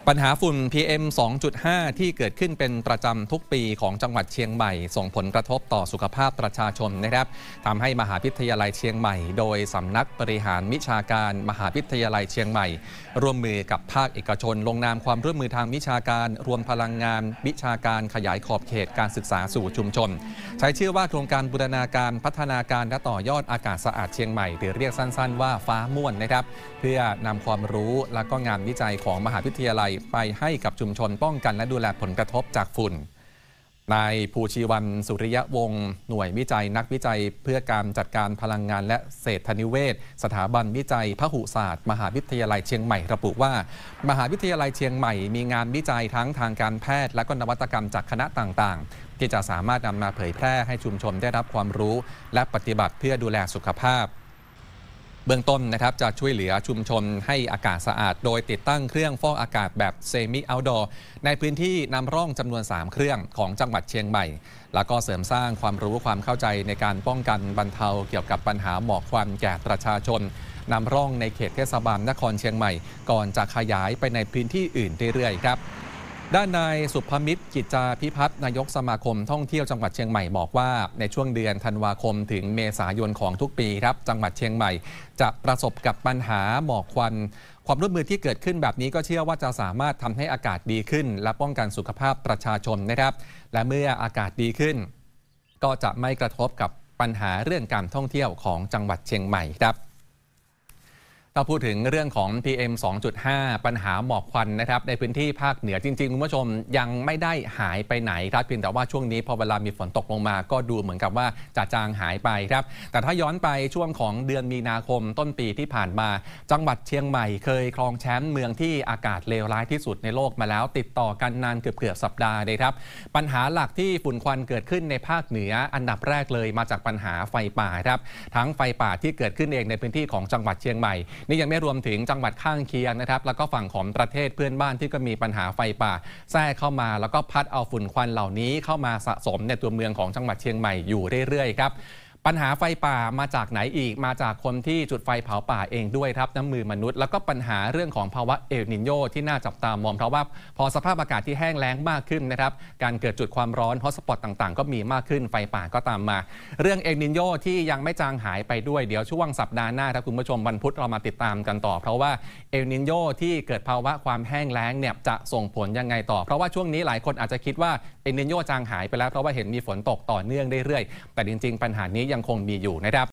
ปัญหาฝุ่น PM 2.5 ที่เกิดขึ้นเป็นประจำทุกปีของจังหวัดเชียงใหม่ส่งผลกระทบต่อสุขภาพประชาชนนะครับทำให้มหาวิทยาลัยเชียงใหม่โดยสำนักบริหารวิชาการมหาวิทยาลัยเชียงใหม่ร่วมมือกับภาคเอกชนลงนามความร่วมมือทางวิชาการรวมพลังงานวิชาการขยายขอบเขตการศึกษาสู่ชุมชนใช้ชื่อว่าโครงการบูรณาการพัฒนาการและต่อยอดอากาศสะอาดเชียงใหม่หรือเรียกสั้นๆว่าฟ้าม่วนนะครับเพื่อนำความรู้และก็งานวิจัยของมหาวิทยาลัยไปให้กับชุมชนป้องกันและดูแลผลกระทบจากฝุ่นนายภูชีวันสุริยวงศ์หน่วยวิจัยนักวิจัยเพื่อการจัดการพลังงานและเศรษฐนิเวศสถาบันวิจัยพหุศาสตร์มหาวิทยาลัยเชียงใหม่ระบุว่ามหาวิทยาลัยเชียงใหม่มีงานวิจัยทั้งทางการแพทย์และก็นวัตกรรมจากคณะต่างๆที่จะสามารถนำมาเผยแพร่ให้ชุมชนได้รับความรู้และปฏิบัติเพื่อดูแลสุขภาพเบื้องต้นนะครับจะช่วยเหลือชุมชนให้อากาศสะอาดโดยติดตั้งเครื่องฟอกอากาศแบบเซมิเอาท์ดอร์ในพื้นที่นำร่องจำนวน3เครื่องของจังหวัดเชียงใหม่แล้วก็เสริมสร้างความรู้ความเข้าใจในการป้องกันบรรเทาเกี่ยวกับปัญหาหมอกควันแก่ประชาชนนำร่องในเขตเทศบาลนครเชียงใหม่ก่อนจะขยายไปในพื้นที่อื่นเรื่อยๆครับด้านนายสุภมิตรกิจจาพิพัฒน์นายกสมาคมท่องเที่ยวจังหวัดเชียงใหม่บอกว่าในช่วงเดือนธันวาคมถึงเมษายนของทุกปีครับจังหวัดเชียงใหม่จะประสบกับปัญหาหมอกควันความร่วมมือที่เกิดขึ้นแบบนี้ก็เชื่อว่าจะสามารถทำให้อากาศดีขึ้นและป้องกันสุขภาพประชาชนนะครับและเมื่ออากาศดีขึ้นก็จะไม่กระทบกับปัญหาเรื่องการท่องเที่ยวของจังหวัดเชียงใหม่ครับถ้าพูดถึงเรื่องของ PM 2.5 ปัญหาหมอกควันนะครับในพื้นที่ภาคเหนือจริงๆคุณผู้ชมยังไม่ได้หายไปไหนครับเพียงแต่ว่าช่วงนี้พอเวลามีฝนตกลงมาก็ดูเหมือนกับว่าจะจางหายไปครับแต่ถ้าย้อนไปช่วงของเดือนมีนาคมต้นปีที่ผ่านมาจังหวัดเชียงใหม่เคยครองแชมป์เมืองที่อากาศเลวร้ายที่สุดในโลกมาแล้วติดต่อกันนานเกือบสัปดาห์เลยครับปัญหาหลักที่ฝุ่นควันเกิดขึ้นในภาคเหนืออันดับแรกเลยมาจากปัญหาไฟป่าครับทั้งไฟป่าที่เกิดขึ้นเองในพื้นที่ของจังหวัดเชียงใหม่นี่ยังไม่รวมถึงจังหวัดข้างเคียงนะครับแล้วก็ฝั่งของประเทศเพื่อนบ้านที่ก็มีปัญหาไฟป่าแทรกเข้ามาแล้วก็พัดเอาฝุ่นควันเหล่านี้เข้ามาสะสมในตัวเมืองของจังหวัดเชียงใหม่อยู่เรื่อยๆครับปัญหาไฟป่ามาจากไหนอีกมาจากคนที่จุดไฟเผาป่าเองด้วยครับน้ำมือมนุษย์แล้วก็ปัญหาเรื่องของภาวะเอลนิโญที่น่าจับตามองเพราะว่าพอสภาพอากาศที่แห้งแล้งมากขึ้นนะครับการเกิดจุดความร้อนฮอตสปอตต่างๆก็มีมากขึ้นไฟป่าก็ตามมาเรื่องเอลนิโญที่ยังไม่จางหายไปด้วยเดี๋ยวช่วงสัปดาห์หน้าครับคุณผู้ชมวันพุธเรามาติดตามกันต่อเพราะว่าเอลนิโญที่เกิดภาวะความแห้งแล้งเนี่ยจะส่งผลยังไงต่อเพราะว่าช่วงนี้หลายคนอาจจะคิดว่าเอลนิโญจางหายไปแล้วเพราะว่าเห็นมีฝนตกต่อเนื่องเรื่อยๆแต่จริงๆปัญหานี้ยังคงมีอยู่นะครับ